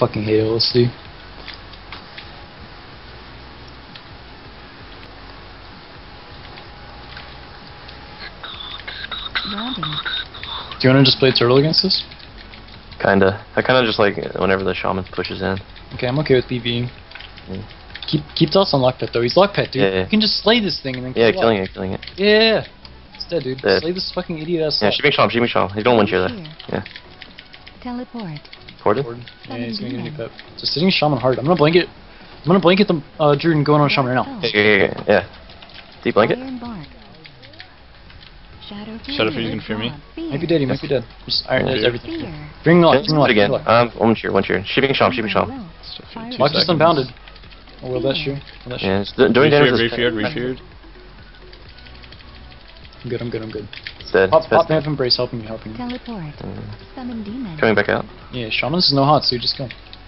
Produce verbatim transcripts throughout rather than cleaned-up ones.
fucking hate L S D. Do you want to just play turtle against this? Kinda. I kinda just like whenever the shaman pushes in. Okay, I'm okay with PvPing. Yeah. Keep keep toss on lock pet though. He's lock pet, dude. Yeah, yeah. You can just slay this thing and then Yeah, kill killing it. it, killing it. Yeah, it's dead, dude. Dead. Slay this fucking idiot ass. Yeah, shipping shaman, shipping shaman. He's gonna win here though. Yeah. Teleport. Ported? Yeah, he's gonna get a new pep. Just sitting shaman hard. I'm gonna blanket. I'm gonna blanket the uh, Druid and going on shaman right now. Yeah, yeah, yeah, yeah. Deep blanket. Shadow Shadow Fury, you can fear me. Might be dead. He might be dead. Just iron Yeah. is everything. Bring lock. Bring lock. Again. Bring lock. Um, one cheer, one cheer. Shipping shaman, shipping shaman. Lock just unbounded. Oh well, that's true. Well, that's Yeah, it's doing damage. Refeared, with- refeared, refeared. I'm good. I'm good. I'm good. It's dead. Pop, It's pop, dead. Nav Embrace, helping me, helping me. Teleport. Mm. Summon demon. Coming back out. Yeah, shamans is no hot, so you just go.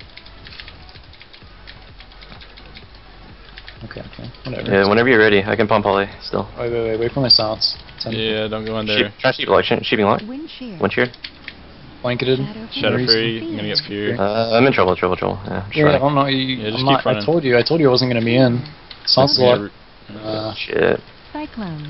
Okay, okay, whatever. Yeah, whenever you're ready, I can pump poly still. Wait, wait, wait, wait for my silence. Ten. Yeah, don't go in Sheep, there. try to sheep lock, she- sheeping lock. Wind shear. One cheer. Blanketed. Shadow Reason. Fury, I'm gonna get feared. Uh, I'm in trouble, trouble, trouble. Yeah, I'm Yeah, I trying. don't know. You, Yeah, just I'm keep not, I running. told you. I told you I wasn't gonna be in. Sounds Yeah, like. re- Uh, Shit. Cyclone.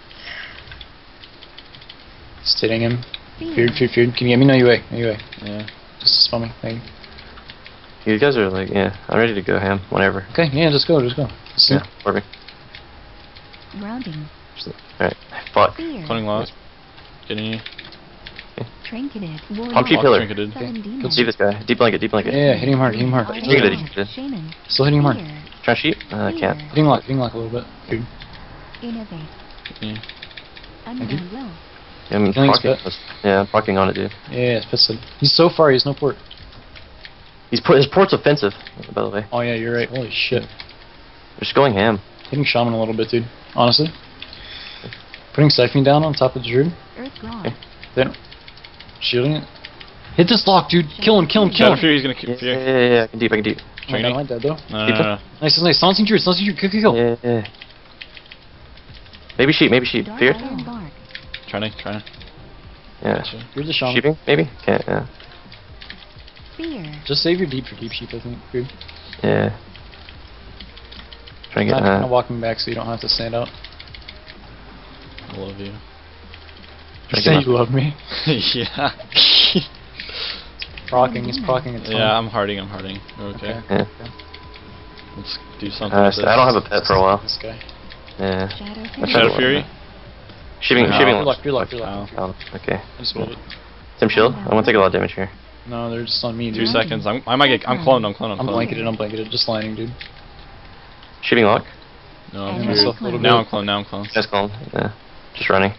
just hitting him. Fear. Feared, feared, feared. Can you get me? No, you wait. No, you wait. yeah. Just spell me. Thank you. You guys are like, yeah, I'm ready to go ham whenever. Okay, yeah, just go, just go. Just Yeah, perfect. Grounding. Alright, fuck. Fear. Cloning lost. Getting you. Trinketed. Pump you Lock pillar. trinketed. Summon demon. See this guy. Deep blanket, deep blanket. Yeah, hit him hard, hit him hard. Look at it, look at it. Shaman. Still hitting him hard. Fear. Try to sheep? Uh, I can't. Hitting lock, hitting lock a little bit. Dude. Innovate. Yeah. Unknown will. Yeah, I'm Killing his procking, yeah, I'm procking on it, dude. Yeah, it's pissed. He's so far, he has no port. He's put, his port's offensive, by the way. Oh yeah, you're right. Holy shit. Just going ham. Hitting shaman a little bit, dude. Honestly. Putting Siphon down on top of the Druid. Earth God. Okay. Then shielding it. Hit this lock, dude. Kill him, kill him, kill Shadow him. Fury, he's gonna Yeah, keep yeah, fear. yeah, yeah, I can deep, I can deep. Oh my god, Training. am I dead though? No, no, no, no. Nice, nice. Silencing Druid, silencing Druid. Kill, kill, kill. Yeah, yeah. Maybe sheep, maybe sheep. Dark Fear? iron bark. Trying to, trying to. Yeah. Gotcha. Here's the shaman. Sheeping, maybe? Can't, yeah. Fear. Just save your deep for deep sheep, I think. Dude. Yeah. Trying to I'm get, kind uh, of walking back so you don't have to stand out. I love you. Trying to Say get you love me. yeah. Procking, he's procking a ton. Yeah, I'm harding, I'm harding. Okay. Okay. yeah. Let's do something Uh, with so this. I don't have a pet for a while. This guy. Yeah. Shadow I Fury. Shadow Fury? Sheeping, No. sheeping. You're locked, you're locked, you're Oh. locked. Oh, okay. I just moved it. Tim shield? I want to take a lot of damage here. No, they're just on me, Two dude. seconds. I'm, I might get. I'm cloned. I'm cloned. I'm I'm cloned. blanketed, I'm blanketed. Just lining, dude. Sheeping lock. No, I'm And feared. myself a little Now I'm bit. cloned. Now I'm cloned. Just calm. Yeah. Just running.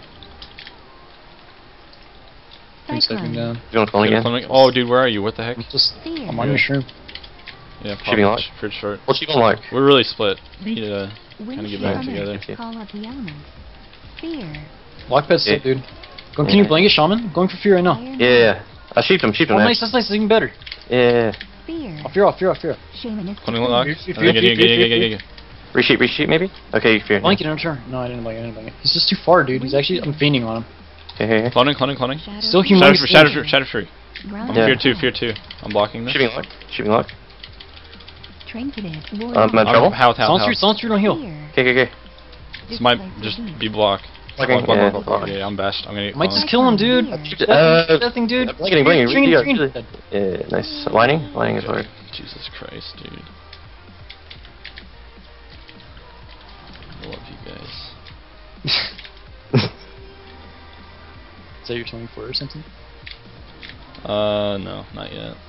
Bring Siphon Cyclone. down. You want to clone Yeah, again? cloning- Oh, dude, where are you? What the heck? I'm just, Fear. I'm on your shroom. Yeah, Shooting lock? Feared short. Well, sheep on lock. We're really split. We need to Wind kind of get shear. back together. Okay. Call up the elements. Fear. Lock pet still, Yeah. dude. Go, can you Yeah. blanket shaman? Going for fear right now. Iron Yeah, yeah, yeah. I sheeped him, sheeped him. Oh, man. nice, that's nice, that's even better. Yeah, yeah, yeah. Fear. Off fear, off fear, off fear. Shaman is Cloning lock. Fear, fear, I think fear, get, get, fear, get, fear, get, get, get. Resheep, resheep maybe? Okay, you fear. Blanket, I'm sure. No, I didn't blanket, I didn't blanket. He's just too far, dude. He's actually, I'm fainting on him. Okay, here, here. Cloning, cloning, cloning. Shadow Still Fury. human. Shadow, Shadow, Fury, Shadow Fury. I'm Grounding. Yeah. fear two, fear two. I'm blocking this. Sheeping lock. Sheeping lock. Trinketed. Um, Warrior. I'm in I'm trouble. health, health, Silence health. Druid, silence Druid, don't heal. Fear. Okay, okay, okay. This might Displace just disease. be block. Blocking, Block, block, yeah, block, block. block. Yeah, I'm bashed. I'm gonna get I might cloned. just kill him, dude. Fear. Uh, That thing, dude. blanketing, blanketing, Trin- yeah, Trin- yeah. Yeah, nice. Lining? Lining is hard. Jesus Christ, dude. I love you guys. Is that your twenty-four or something? Uh, no, not yet.